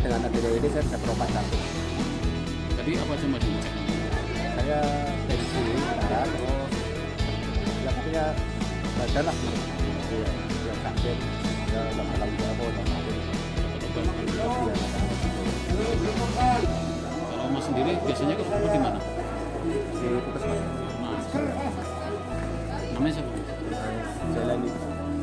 dengan adanya ini saya bisa berobat gratis. Tadi apa aja Mas? Saya tensi darah, terus ya pokoknya badan lah gitu. Iya, yang sakit, ya nggak bakal jauh, nggak sakit. Kalau Mas sendiri biasanya ke di mana? Di puskesmas. Mas. Namanya siapa? Jalan ini.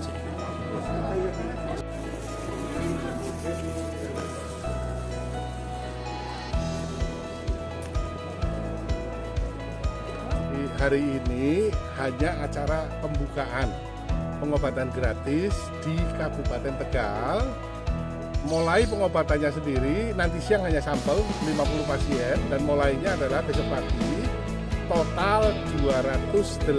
Hari ini hanya acara pembukaan pengobatan gratis di Kabupaten Tegal. Mulai pengobatannya sendiri, nanti siang hanya sampel 50 pasien dan mulainya adalah besok pagi. Total 287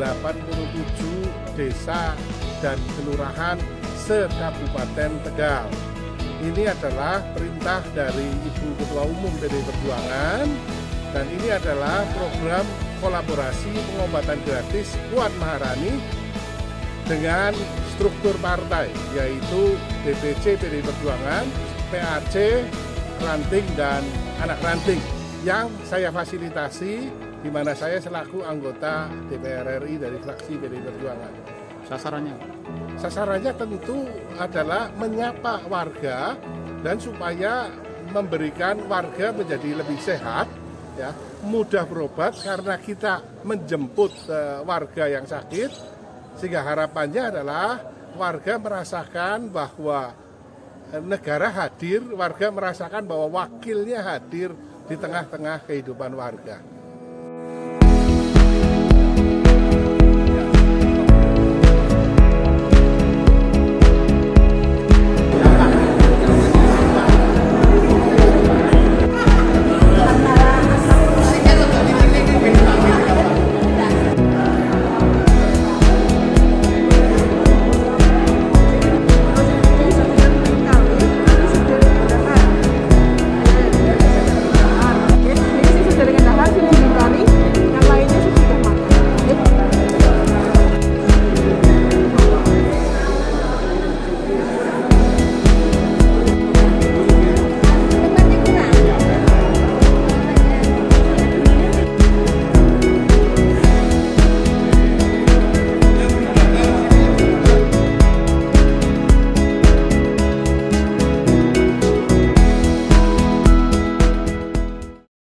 desa dan kelurahan se-Kabupaten Tegal. Ini adalah perintah dari Ibu Ketua Umum PDI Perjuangan dan ini adalah program kolaborasi pengobatan gratis Puan Maharani dengan struktur partai, yaitu DPC PDI Perjuangan, PAC, Ranting, dan Anak Ranting yang saya fasilitasi, di mana saya selaku anggota DPR RI dari fraksi PDI Perjuangan. Sasarannya? Sasarannya tentu adalah menyapa warga dan supaya memberikan warga menjadi lebih sehat, ya, mudah berobat karena kita menjemput warga yang sakit, sehingga harapannya adalah warga merasakan bahwa negara hadir, warga merasakan bahwa wakilnya hadir di tengah-tengah kehidupan warga.